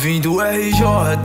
Vim do RJ,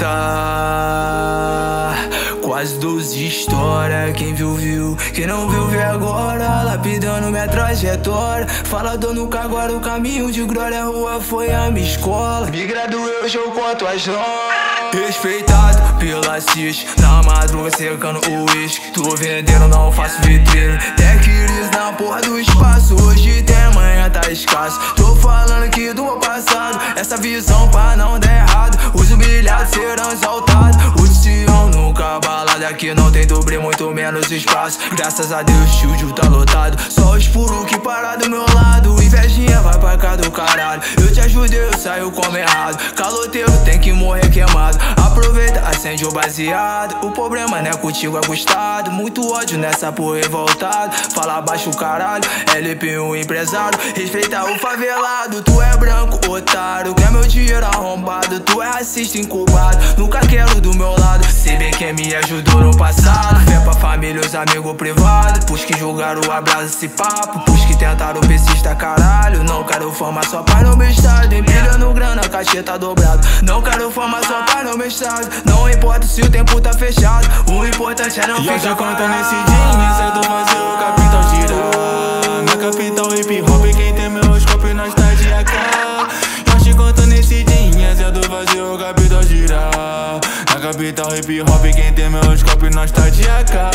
quase 12 história. Quem viu, viu, quem não viu, vê agora. Lapidando minha trajetória. Falador nunca agora, o caminho de glória. A rua foi a minha escola. Me graduei, hoje eu conto as notas. Respeitado pela CIS, na madruga secando o uísque. Tô vendendo, não faço vitrine. Tech Iris na porra do espaço. Hoje tem, amanhã tá escasso. Tô falando aqui do meu passado. Essa visão pra não dar errado. Os humilhados serão exaltados. O de Sião nunca balada. Aqui não tem dobre, muito menos espaço. Graças a Deus, estúdio tá lotado. Só os puros que param do meu lado. Invejinha vai pra cá do caralho. Eu te ajudei, eu saio como errado. Caloteiro tem que morrer queimado. Aproveita, acende o baseado. O problema não é contigo, é gostado. Muito ódio nessa porra revoltado. Fala baixo o caralho, LP um empresário. Respeita o favelado, tu é branco, otário. Quer meu dinheiro arrombado, tu é racista incubado. Nunca quero do meu lado, sei bem quem me ajudou no passado. Fé pra família, os amigos privados. Pus que julgaram o abraço esse papo. Pus que tentaram persista caralho. Não quero fama, só pai no meu estado. Empilhando grana, cacheta dobrado. Não quero fama, só pai no meu estado. Não importa se o tempo tá fechado, o importante é não ficar já conta nesse dia, cedo fazer o capital girar. Na capital hip hop, quem tem meus copos nós tá de AK. Eu te conto nesse dia, cedo fazer o capital girar. Na capital hip hop, quem tem meus copos nós tá de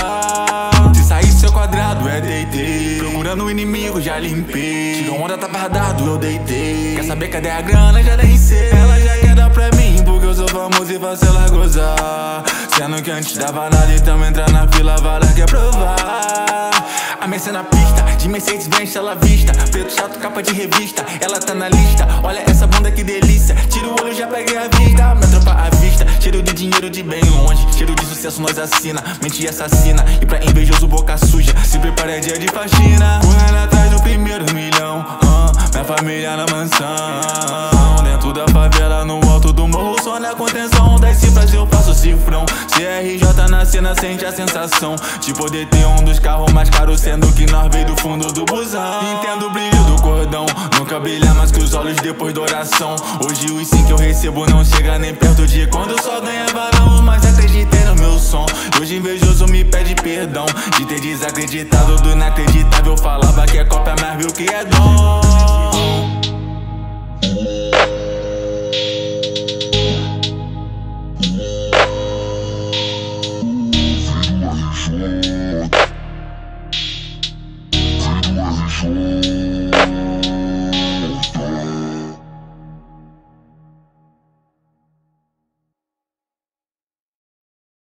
AK. Se sair seu quadrado é deitei, procurando o inimigo já limpei. Tirou onda, tá bardado, eu deitei. Quer saber cadê a grana? Já nem sei. Ela já quer dar pra mim, porque eu sou famoso e faço ela gozar. Sendo que antes dava nada, então entra na fila, vale quer provar. A Mercedes na pista, de Mercedes Benz ela vista. Preto chato, capa de revista, ela tá na lista. Olha essa bunda que delícia, tira o olho já peguei a vista. Minha tropa à vista, cheiro de dinheiro de bem longe. Cheiro de sucesso nós assina, mente assassina. E pra invejoso boca suja, se prepara é dia de faxina. Correndo atrás do primeiro milhão, minha família na mansão. Dentro da favela, no alto do morro, só na contenção. 10 cifras eu faço cifrão. CRJ na cena, sente a sensação de poder ter um dos carros mais caros, sendo que nós veio do fundo do busão. Entendo o brilho do cordão, nunca brilha mais que os olhos depois da oração. Hoje os sim que eu recebo não chega nem perto de quando eu só ganhava não. Mas acreditei no meu som, hoje invejoso me pede perdão de ter desacreditado do inacreditável. Falava que é cópia, mas viu que é dom.